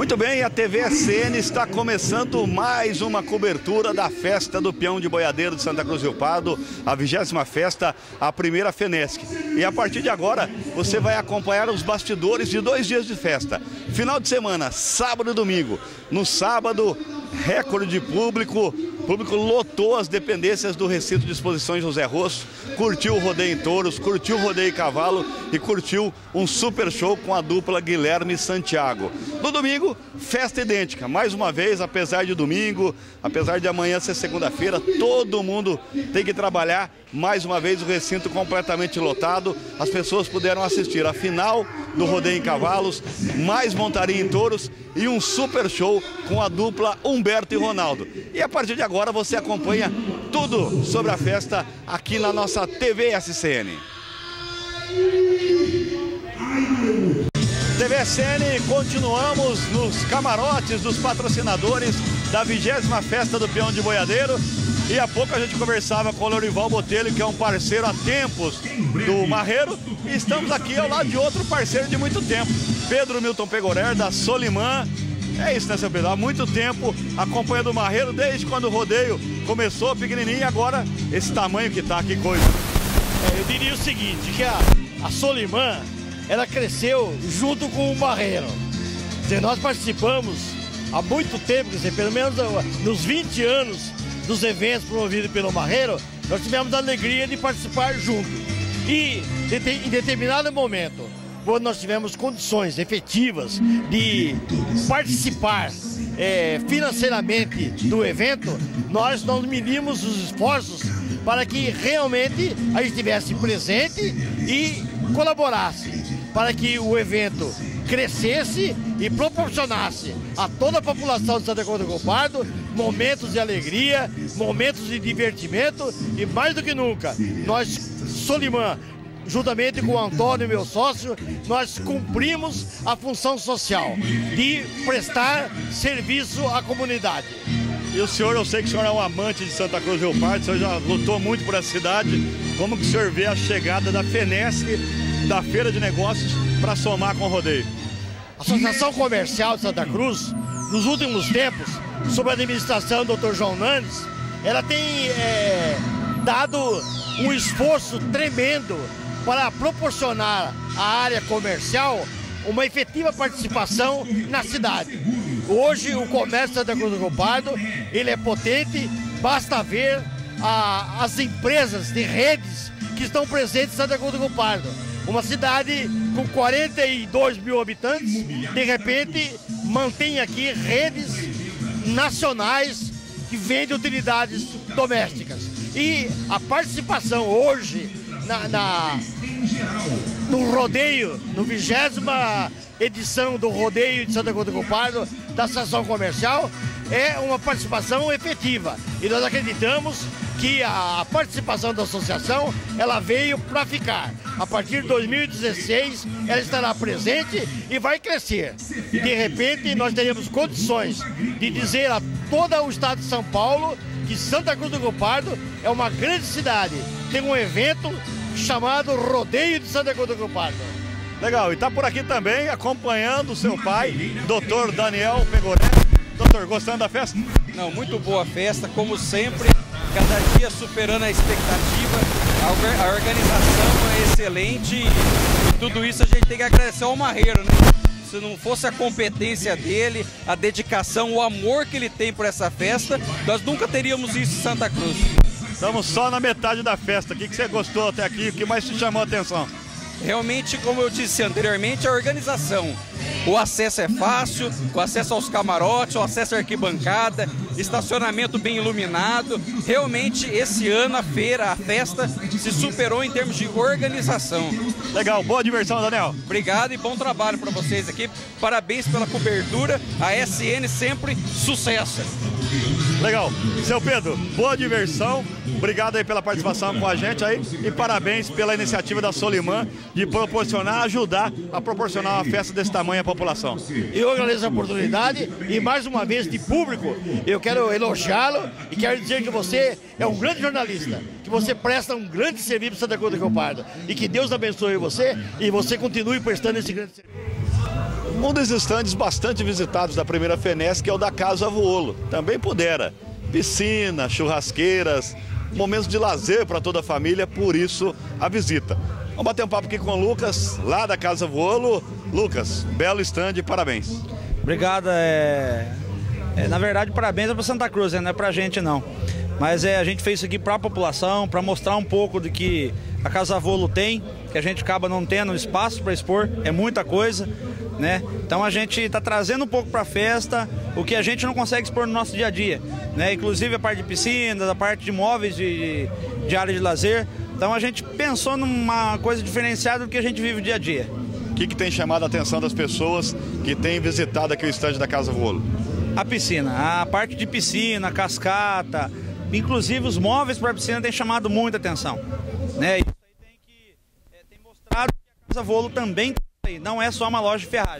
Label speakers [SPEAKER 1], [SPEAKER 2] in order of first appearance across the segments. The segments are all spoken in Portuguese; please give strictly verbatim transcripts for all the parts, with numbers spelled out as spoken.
[SPEAKER 1] Muito bem, a T V S N está começando mais uma cobertura da Festa do Peão de Boiadeiro de Santa Cruz do Rio Pardo, a vigésima festa, a primeira FENESC. E a partir de agora, você vai acompanhar os bastidores de dois dias de festa. Final de semana, sábado e domingo. No sábado, recorde de público, o público lotou as dependências do recinto de exposições José Rosso, curtiu o rodeio em touros, curtiu o rodeio em cavalo e curtiu um super show com a dupla Guilherme e Santiago. No domingo, festa idêntica, mais uma vez, apesar de domingo, apesar de amanhã ser segunda-feira, todo mundo tem que trabalhar, mais uma vez o recinto completamente lotado, as pessoas puderam assistir a final do rodeio em cavalos, mais montaria em touros e um super show com a dupla Humberto e Ronaldo. E a partir de agora você acompanha tudo sobre a festa aqui na nossa T V S C N. T V S N, continuamos nos camarotes dos patrocinadores da vigésima festa do Peão de Boiadeiro. E há pouco a gente conversava com o Lorival Botelho, que é um parceiro há tempos do Marreiro. E estamos aqui ao lado de outro parceiro de muito tempo, Pedro Milton Pegorer, da Solimã. É isso, né, seu Pedro? Há muito tempo acompanhando o Marreiro, desde quando o rodeio começou pequenininho e agora esse tamanho que tá, que coisa.
[SPEAKER 2] É, eu diria o seguinte, que a, a Solimã, ela cresceu junto com o Marreiro. Quer dizer, nós participamos há muito tempo, quer dizer, pelo menos nos vinte anos dos eventos promovidos pelo Marreiro, nós tivemos a alegria de participar junto. E em determinado momento, quando nós tivemos condições efetivas de participar é, financeiramente do evento, nós não medimos os esforços para que realmente a gente estivesse presente e colaborasse, para que o evento crescesse e proporcionasse a toda a população de Santa Cruz do Rio Pardo momentos de alegria, momentos de divertimento e, mais do que nunca, nós, Solimã, juntamente com o Antônio, meu sócio, nós cumprimos a função social de prestar serviço à comunidade.
[SPEAKER 1] E o senhor, eu sei que o senhor é um amante de Santa Cruz do Rio Pardo, o senhor já lutou muito por essa cidade. Como que o senhor vê a chegada da FENESC, da Feira de Negócios, para somar com o rodeio?
[SPEAKER 2] A Associação Comercial de Santa Cruz, nos últimos tempos, sob a administração do doutor João Nandes, ela tem é, dado um esforço tremendo para proporcionar à área comercial uma efetiva participação na cidade. Hoje o comércio de Santa Cruz do Rio Pardo, ele é potente, basta ver a, as empresas de redes que estão presentes em Santa Cruz do Rio Pardo. Uma cidade com quarenta e dois mil habitantes, de repente mantém aqui redes nacionais que vendem utilidades domésticas. E a participação hoje na, na, no rodeio, no vigésima edição do rodeio de Santa Cruz do Rio Pardo, da Associação Comercial, é uma participação efetiva. E nós acreditamos que a participação da associação, ela veio para ficar. A partir de dois mil e dezesseis, ela estará presente e vai crescer. E de repente, nós teremos condições de dizer a todo o estado de São Paulo que Santa Cruz do Rio Pardo é uma grande cidade. Tem um evento chamado Rodeio de Santa Cruz do Rio Pardo.
[SPEAKER 1] Legal, e está por aqui também acompanhando o seu pai, doutor Daniel Pegorer. Doutor, gostando da festa?
[SPEAKER 3] Não, muito boa festa, como sempre, cada dia superando a expectativa, a, a organização é excelente e tudo isso a gente tem que agradecer ao Marreiro, né? Se não fosse a competência dele, a dedicação, o amor que ele tem por essa festa, nós nunca teríamos isso em Santa Cruz.
[SPEAKER 1] Estamos só na metade da festa. O que você gostou até aqui? O que mais te chamou a atenção?
[SPEAKER 3] Realmente, como eu disse anteriormente, a organização. O acesso é fácil, o acesso aos camarotes, o acesso à arquibancada, estacionamento bem iluminado. Realmente, esse ano, a feira, a festa, se superou em termos de organização.
[SPEAKER 1] Legal, boa diversão, Daniel.
[SPEAKER 3] Obrigado e bom trabalho para vocês aqui. Parabéns pela cobertura. A S N sempre sucesso.
[SPEAKER 1] Legal. Seu Pedro, boa diversão. Obrigado aí pela participação com a gente aí e parabéns pela iniciativa da Solimã de proporcionar, ajudar a proporcionar uma festa desse tamanho à população.
[SPEAKER 2] Eu agradeço a oportunidade e mais uma vez de público, eu quero elogiá-lo e quero dizer que você é um grande jornalista, que você presta um grande serviço para Santa Cruz do Rio Pardo e que Deus abençoe você e você continue prestando esse grande serviço.
[SPEAKER 1] Um dos estandes bastante visitados da primeira FENESC é o da Casa Vuolo. Também pudera. Piscina, churrasqueiras, momentos de lazer para toda a família, por isso a visita. Vamos bater um papo aqui com o Lucas, lá da Casa Vuolo. Lucas, belo estande, parabéns.
[SPEAKER 4] Obrigado. É... É, na verdade, parabéns é para Santa Cruz, né? Não é para a gente não. Mas é, a gente fez isso aqui para a população, para mostrar um pouco do que a Casa Vuolo tem, que a gente acaba não tendo espaço para expor, é muita coisa, né? Então a gente está trazendo um pouco para a festa, o que a gente não consegue expor no nosso dia a dia, né? Inclusive a parte de piscinas, a parte de móveis de, de área de lazer. Então a gente pensou numa coisa diferenciada do que a gente vive dia a dia.
[SPEAKER 1] O que, que tem chamado a atenção das pessoas que têm visitado aqui o estande da Casa Vuolo?
[SPEAKER 4] A piscina, a parte de piscina, cascata, inclusive os móveis para a piscina tem chamado muita atenção, né? Isso aí tem, que, é, tem mostrado que a Casa Vuolo também tem aí, não é só uma loja de ferragens,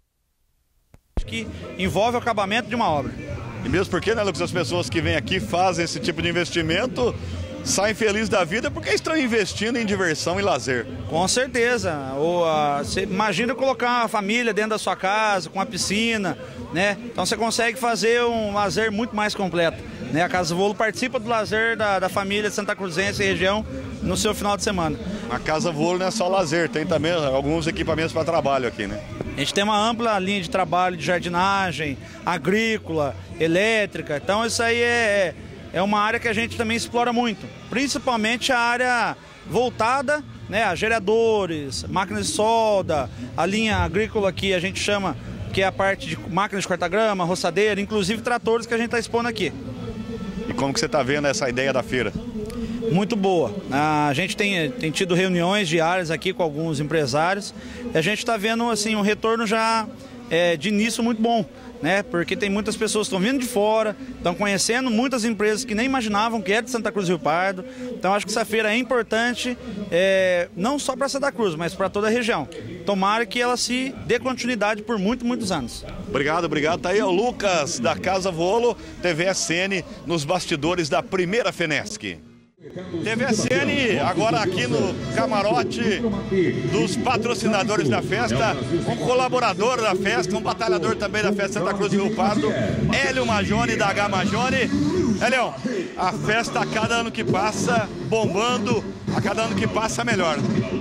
[SPEAKER 4] que envolve o acabamento de uma obra.
[SPEAKER 1] E mesmo porque, né, Lucas, as pessoas que vêm aqui fazem esse tipo de investimento, saem felizes da vida porque estão investindo em diversão e lazer.
[SPEAKER 4] Com certeza. Ou, a, você imagina colocar uma família dentro da sua casa, com uma piscina, né? Então você consegue fazer um lazer muito mais completo, né? A Casa Vuolo participa do lazer da, da família de Santa Cruzense e região no seu final de semana.
[SPEAKER 1] A Casa Vuolo não é só lazer, tem também alguns equipamentos para trabalho aqui, né?
[SPEAKER 4] A gente tem uma ampla linha de trabalho de jardinagem, agrícola, elétrica. Então isso aí é... É uma área que a gente também explora muito, principalmente a área voltada, né, a geradores, máquinas de solda, a linha agrícola que a gente chama, que é a parte de máquinas de cortar grama, roçadeira, inclusive tratores que a gente está expondo aqui.
[SPEAKER 1] E como que você está vendo essa ideia da feira?
[SPEAKER 4] Muito boa. A gente tem, tem tido reuniões diárias aqui com alguns empresários e a gente está vendo assim, um retorno já é, de início muito bom, né? Porque tem muitas pessoas que estão vindo de fora, estão conhecendo muitas empresas que nem imaginavam que é de Santa Cruz do Rio Pardo. Então acho que essa feira é importante, é, não só para Santa Cruz, mas para toda a região. Tomara que ela se dê continuidade por muitos, muitos anos.
[SPEAKER 1] Obrigado, obrigado. Tá aí o Lucas da Casa Vuolo, T V S N, nos bastidores da primeira FENESC. T V S N agora aqui no camarote dos patrocinadores da festa, um colaborador da festa, um batalhador também da festa Santa Cruz do Rio Pardo, Hélio Majone da H Majone. Hélio, a festa a cada ano que passa bombando, a cada ano que passa melhor.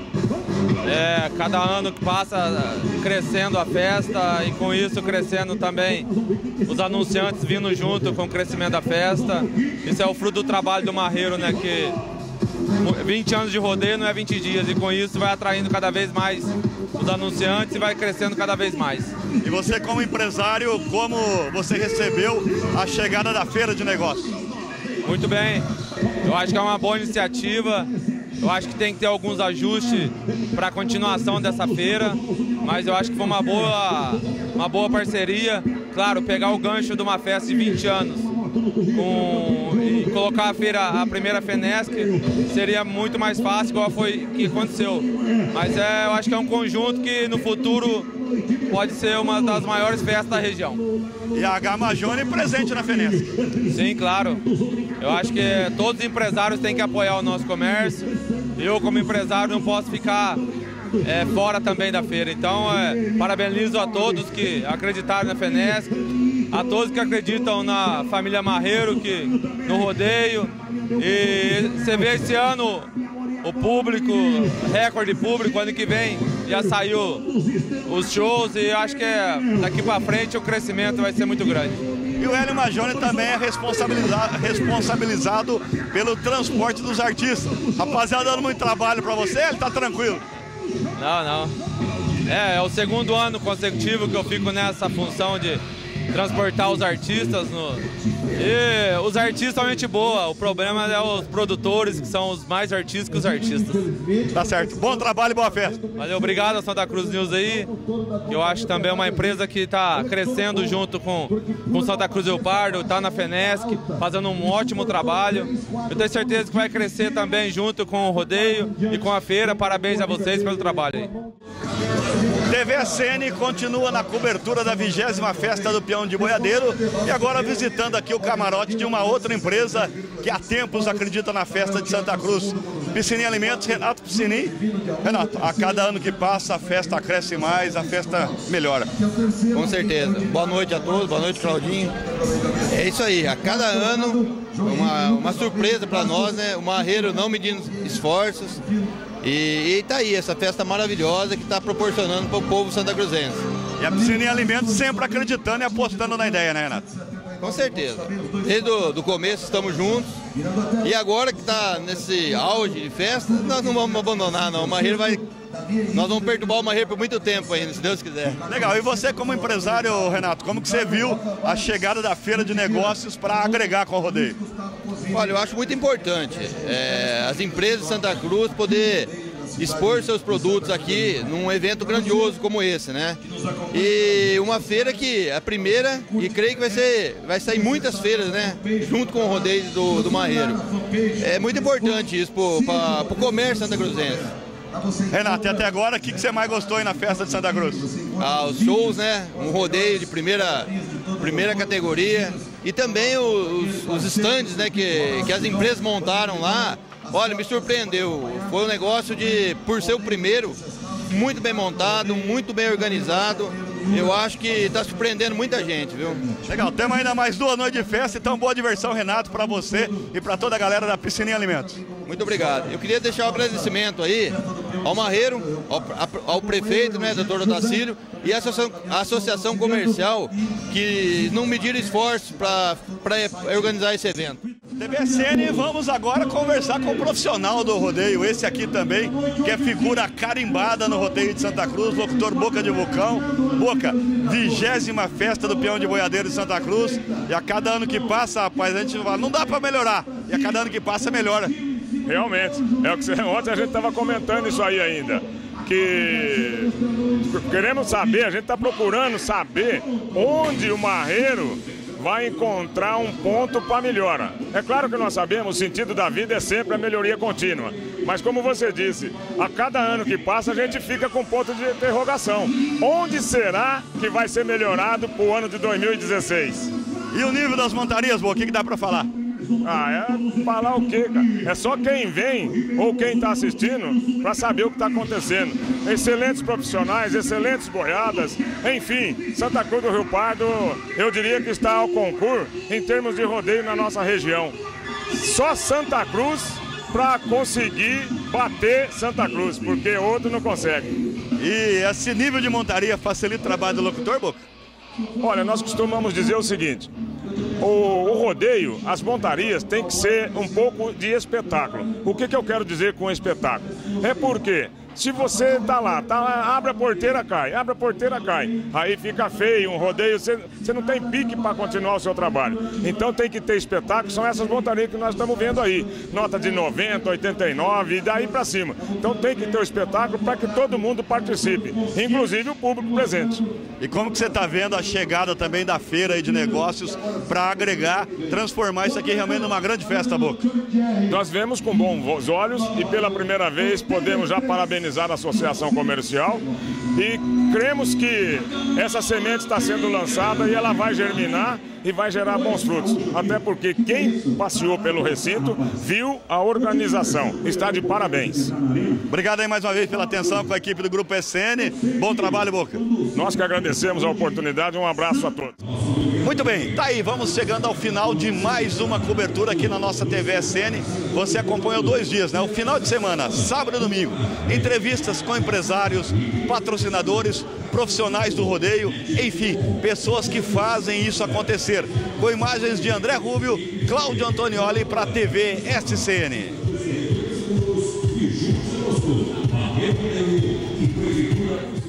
[SPEAKER 3] É, cada ano que passa crescendo a festa e com isso crescendo também os anunciantes vindo junto com o crescimento da festa. Isso é o fruto do trabalho do Marreiro, né? Que vinte anos de rodeio não é vinte dias e com isso vai atraindo cada vez mais os anunciantes e vai crescendo cada vez mais.
[SPEAKER 1] E você como empresário, como você recebeu a chegada da feira de negócios?
[SPEAKER 3] Muito bem, eu acho que é uma boa iniciativa. Eu acho que tem que ter alguns ajustes para a continuação dessa feira, mas eu acho que foi uma boa, uma boa parceria. Claro, pegar o gancho de uma festa de vinte anos com, e colocar a feira, a primeira FENESC, seria muito mais fácil, igual foi que aconteceu. Mas é, eu acho que é um conjunto que no futuro pode ser uma das maiores festas da região.
[SPEAKER 1] E a H Majone presente na FENESC.
[SPEAKER 3] Sim, claro. Eu acho que todos os empresários têm que apoiar o nosso comércio. Eu, como empresário, não posso ficar é, fora também da feira. Então, é, parabenizo a todos que acreditaram na FENESC, a todos que acreditam na família Marreiro, que, no rodeio. E você vê esse ano o público, recorde público, ano que vem já saiu os shows e acho que é, daqui para frente o crescimento vai ser muito grande.
[SPEAKER 1] E o Hélio Majone também é responsabilizado, responsabilizado pelo transporte dos artistas. Rapaziada, dando muito trabalho para você, ele tá tranquilo?
[SPEAKER 3] Não, não. É, é o segundo ano consecutivo que eu fico nessa função de transportar os artistas. No... E os artistas são gente boa, o problema é os produtores, que são os mais artistas que os artistas.
[SPEAKER 1] Tá certo. Bom trabalho e boa festa.
[SPEAKER 3] Valeu, obrigado a Santa Cruz News aí. Eu acho também uma empresa que está crescendo junto com, com Santa Cruz do Rio Pardo, está na FENESC, fazendo um ótimo trabalho. Eu tenho certeza que vai crescer também junto com o rodeio e com a feira. Parabéns a vocês pelo trabalho aí.
[SPEAKER 1] T V S N continua na cobertura da vigésima festa do Peão de Boiadeiro e agora visitando aqui o camarote de uma outra empresa que há tempos acredita na festa de Santa Cruz. Piscininha Alimentos, Renato Piscini. Renato, a cada ano que passa a festa cresce mais, a festa melhora.
[SPEAKER 5] Com certeza. Boa noite a todos, boa noite, Claudinho. É isso aí, a cada ano uma, uma surpresa para nós, né? O Marreiro não medindo esforços. E, e tá aí, essa festa maravilhosa que está proporcionando para o povo santacruzense.
[SPEAKER 1] E a Piscininha Alimentos sempre acreditando e apostando na ideia, né, Renato?
[SPEAKER 5] Com certeza. Desde o do começo estamos juntos. E agora que está nesse auge de festa, nós não vamos abandonar, não. O Marreiro vai... Nós vamos perturbar o Marreiro por muito tempo ainda, se Deus quiser.
[SPEAKER 1] Legal. E você como empresário, Renato, como que você viu a chegada da feira de negócios para agregar com o rodeio?
[SPEAKER 5] Olha, eu acho muito importante é, as empresas de Santa Cruz poder expor seus produtos aqui num evento grandioso como esse, né? E uma feira que é a primeira, e creio que vai ser, vai sair muitas feiras, né? Junto com o rodeio do, do Marreiro. É muito importante isso para o comércio santacruzense.
[SPEAKER 1] Renato, e até agora, o que, que você mais gostou aí na festa de Santa Cruz?
[SPEAKER 5] Ah, os shows, né? Um rodeio de primeira, primeira categoria. E também os, os stands, né? Que, que as empresas montaram lá. Olha, me surpreendeu. Foi um negócio de, por ser o primeiro, muito bem montado, muito bem organizado. Eu acho que está surpreendendo muita gente, viu?
[SPEAKER 1] Legal, temos ainda mais duas noites de festa, então boa diversão, Renato, para você e para toda a galera da Piscininha Alimentos.
[SPEAKER 5] Muito obrigado. Eu queria deixar um agradecimento aí ao Marreiro, ao, ao prefeito, né, doutor Otacílio, e a associação, a associação comercial que não mediram esforços para organizar esse evento.
[SPEAKER 1] T V S N, vamos agora conversar com o profissional do rodeio, esse aqui também, que é figura carimbada no rodeio de Santa Cruz, locutor Boca de Vulcão. Boca, vigésima festa do peão de boiadeiro de Santa Cruz, e a cada ano que passa, rapaz, a gente fala, não dá para melhorar, e a cada ano que passa melhora.
[SPEAKER 6] Realmente, é o que você, ontem a gente estava comentando isso aí ainda, que queremos saber, a gente está procurando saber onde o Marreiro vai encontrar um ponto para melhora. É claro que nós sabemos, o sentido da vida é sempre a melhoria contínua. Mas como você disse, a cada ano que passa a gente fica com ponto de interrogação. Onde será que vai ser melhorado para o ano de dois mil e dezesseis?
[SPEAKER 1] E o nível das montarias, Boa, o que, que dá para falar?
[SPEAKER 6] Ah, é falar o quê, cara? É só quem vem ou quem está assistindo para saber o que está acontecendo. Excelentes profissionais, excelentes boiadas, enfim, Santa Cruz do Rio Pardo, eu diria que está ao concurso em termos de rodeio na nossa região. Só Santa Cruz para conseguir bater Santa Cruz, porque outro não consegue.
[SPEAKER 1] E esse nível de montaria facilita o trabalho do locutor, Boca?
[SPEAKER 6] Olha, nós costumamos dizer o seguinte, o, o rodeio, as montarias tem que ser um pouco de espetáculo. O que, que eu quero dizer com espetáculo? É porque se você tá lá, tá lá, abre a porteira, cai, abre a porteira, cai. Aí fica feio, um rodeio, você, você não tem pique para continuar o seu trabalho. Então tem que ter espetáculo, são essas montarias que nós estamos vendo aí. Nota de noventa, oitenta e nove e daí para cima. Então tem que ter o espetáculo para que todo mundo participe, inclusive o público presente.
[SPEAKER 1] E como que você está vendo a chegada também da feira aí de negócios para agregar, transformar isso aqui realmente numa grande festa, Boca?
[SPEAKER 6] Nós vemos com bons olhos e pela primeira vez podemos já parabenizar a Associação Comercial e cremos que essa semente está sendo lançada e ela vai germinar e vai gerar bons frutos. Até porque quem passeou pelo recinto viu a organização. Está de parabéns.
[SPEAKER 1] Obrigado aí mais uma vez pela atenção com a equipe do Grupo S N. Bom trabalho, Boca.
[SPEAKER 6] Nós que agradecemos a oportunidade. Um abraço a todos.
[SPEAKER 1] Muito bem, tá aí, vamos chegando ao final de mais uma cobertura aqui na nossa T V S N. Você acompanhou dois dias, né? O final de semana, sábado e domingo. Entrevistas com empresários, patrocinadores, profissionais do rodeio, enfim, pessoas que fazem isso acontecer. Com imagens de André Rubio, Cláudio Antonioli para a T V S C N.